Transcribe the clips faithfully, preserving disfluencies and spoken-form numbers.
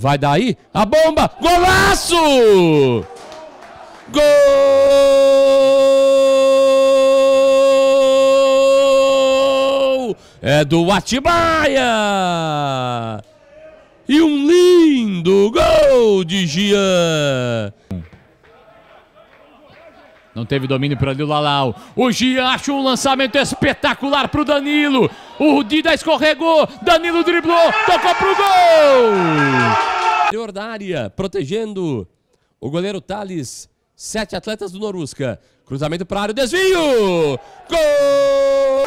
Vai daí, a bomba, golaço! Gol! É do Atibaia! E um lindo gol de Gian! Não teve domínio por ali o Lalau. O Gian achou um lançamento espetacular pro Danilo. O Dida escorregou. Danilo driblou. Tocou pro gol. Interior da área, protegendo o goleiro Thales. Sete atletas do Norusca. Cruzamento para a área. Desvio. Gol.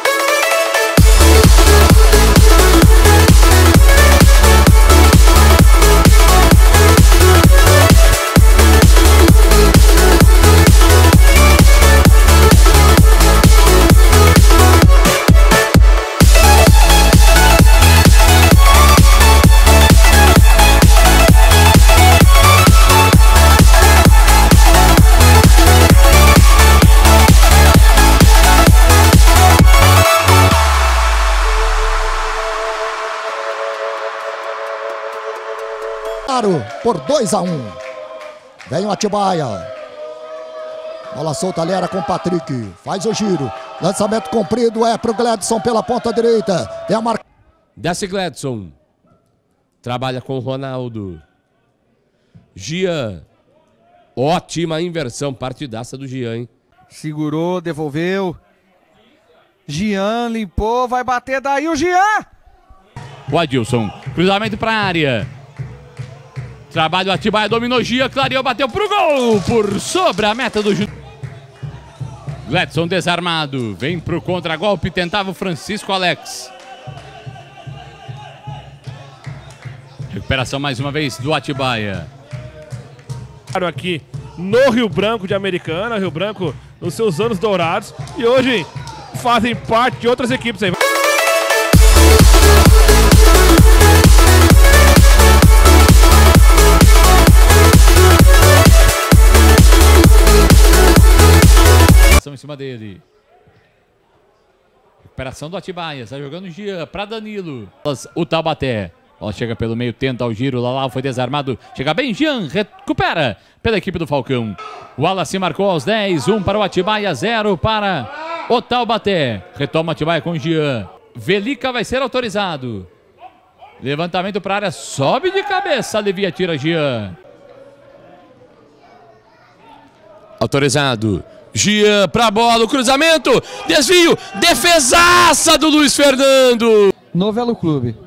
Por dois a um. Vem o Atibaia. Bola solta ali era com o Patrick. Faz o giro. Lançamento comprido é pro Gledson pela ponta direita. Tem a marca. Desce Gledson. Trabalha com o Ronaldo. Gian. Ótima inversão. Partidaça do Gian, hein? Segurou, devolveu. Gian limpou, vai bater daí o Gian. O Adilson. Cruzamento para a área. Trabalho, Atibaia dominou Gia, clareou, bateu pro gol, por sobre a meta do Ju... Gledson desarmado, vem pro contragolpe, tentava o Francisco Alex. Recuperação mais uma vez do Atibaia. Aqui no Rio Branco de Americana, Rio Branco nos seus anos dourados, e hoje fazem parte de outras equipes aí. Em cima dele. Recuperação do Atibaia. Está jogando Gian para Danilo. O Taubaté. Bola chega pelo meio, tenta o giro. Lalau foi desarmado. Chega bem, Gian. Recupera pela equipe do Falcão. O Wallace marcou aos dez. um para o Atibaia, zero para o Taubaté. Retoma o Atibaia com Gian. Velica vai ser autorizado. Levantamento para a área. Sobe de cabeça. Alivia, tira Gian. Autorizado. Gian pra bola, o cruzamento, desvio, defesaça do Luiz Fernando. Novelo Clube.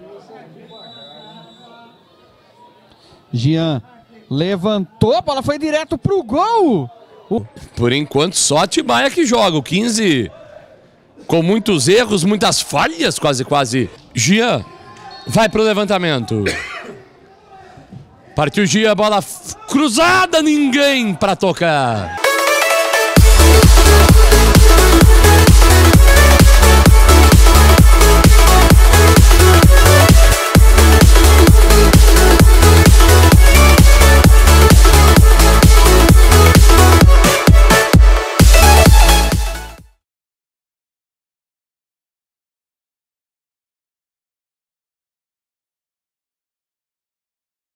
Gian levantou, a bola foi direto pro gol. O... Por enquanto só Atibaia que joga, o quinze com muitos erros, muitas falhas, quase quase. Gian vai pro levantamento. Partiu Gian, bola cruzada, ninguém pra tocar.